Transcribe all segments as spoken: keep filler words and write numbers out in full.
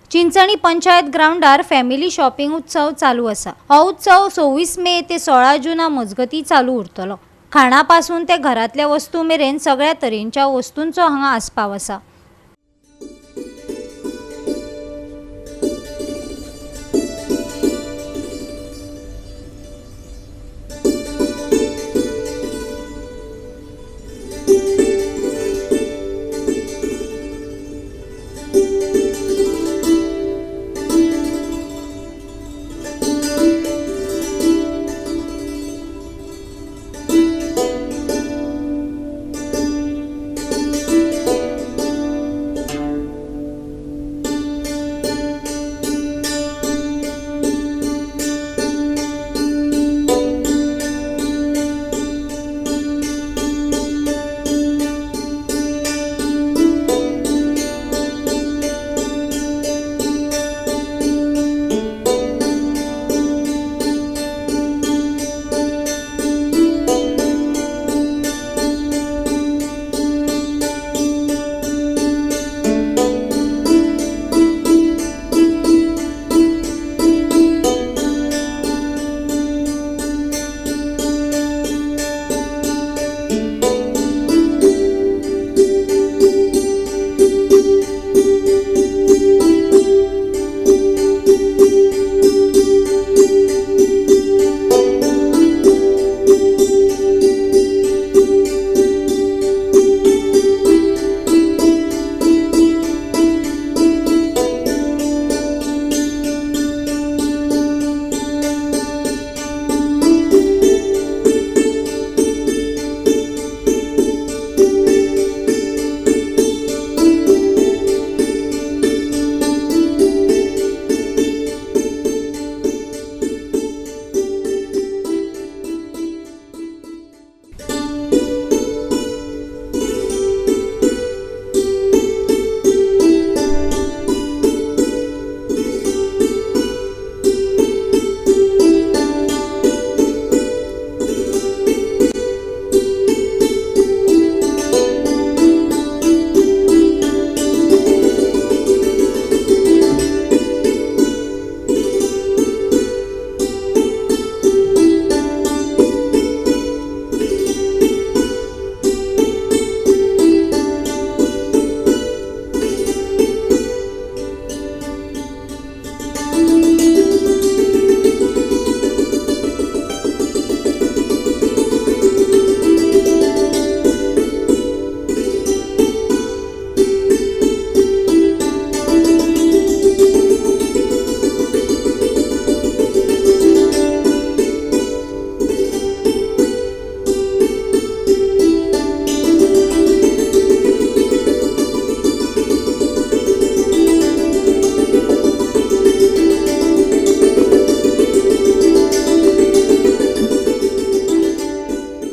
चिंचणी पंचायत ग्राउंडार family shopping उत्सव चालू असा। हो उत्सव सव्वीस मे ते सोळा जून मजगती चालू उरतलो। खाणापासून ते घरातल्या वस्तू मेरेन सगळ्या तरेच्या वस्तूंचो हांगा आस्पाव असा।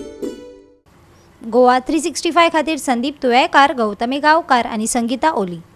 गोवा थ्री सिक्स्टी फाइव खातीर संदीप तुयेकार, गौतमी गांवकार आणि संगीता ओली।